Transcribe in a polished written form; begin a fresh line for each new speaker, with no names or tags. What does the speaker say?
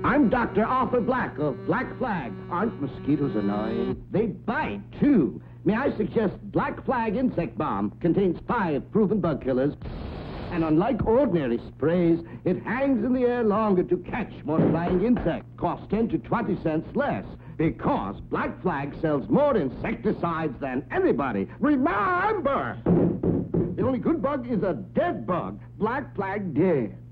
I'm Dr. Arthur Black of Black Flag. Aren't mosquitoes annoying? They bite, too. May I suggest Black Flag Insect Bomb contains 5 proven bug killers. And unlike ordinary sprays, it hangs in the air longer to catch more flying insects. Costs 10 to 20 cents less. Because Black Flag sells more insecticides than anybody. Remember! The only good bug is a dead bug. Black Flag dead.